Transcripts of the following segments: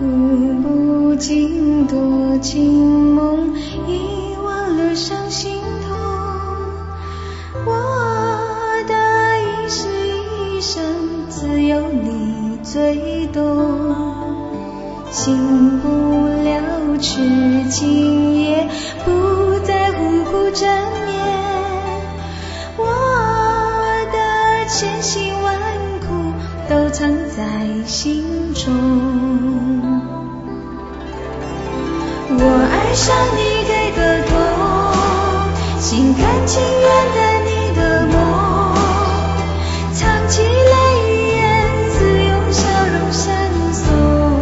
顾不尽多情梦，遗忘了伤心痛。我的一世一生，只有你最懂。醒不了痴情夜，不在乎苦枕眠。我的千辛万苦都藏在心中。我爱上你给的痛，心甘情愿的你的梦，藏起泪眼，自用笑容相送。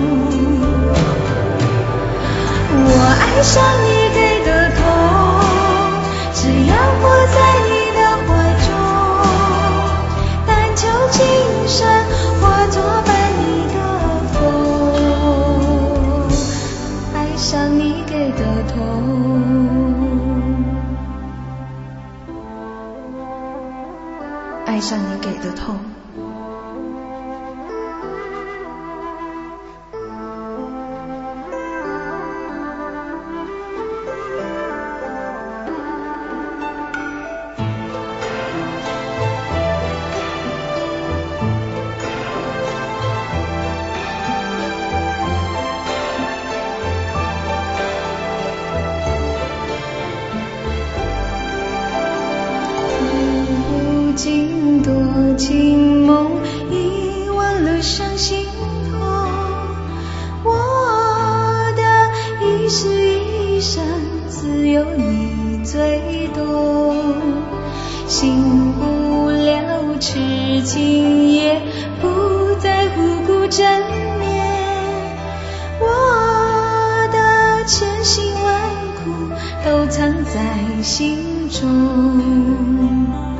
我爱上你给的痛，只要活在你的怀中，但求今生化作伴你的风。爱上你给的痛，爱上你给的痛。尽多情梦，遗忘了伤心痛。我的一世一生，只有你最懂。醒不了痴情夜，不在乎苦枕眠。我的千辛万苦都藏在心中。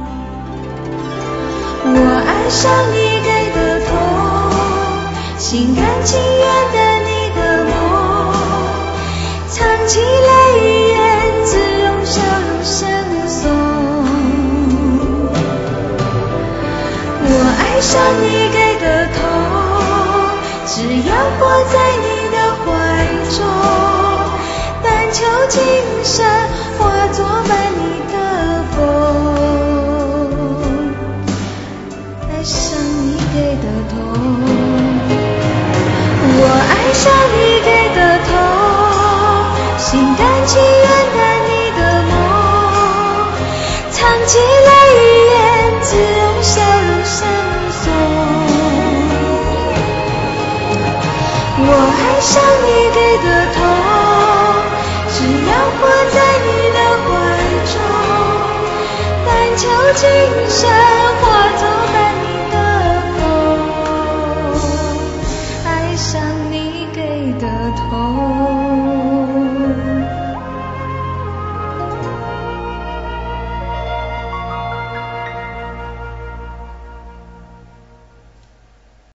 我爱上你给的痛，心甘情愿的你的梦，藏起泪眼，只用笑容相送。我爱上你给的痛，只要活在你的怀中，但求今生化作伴你的风。爱上你给的痛，我爱上你给的痛，心甘情愿的你的梦，藏起泪眼，只用笑容相送。我爱上你给的痛，只要活在你的怀中，但求今生化作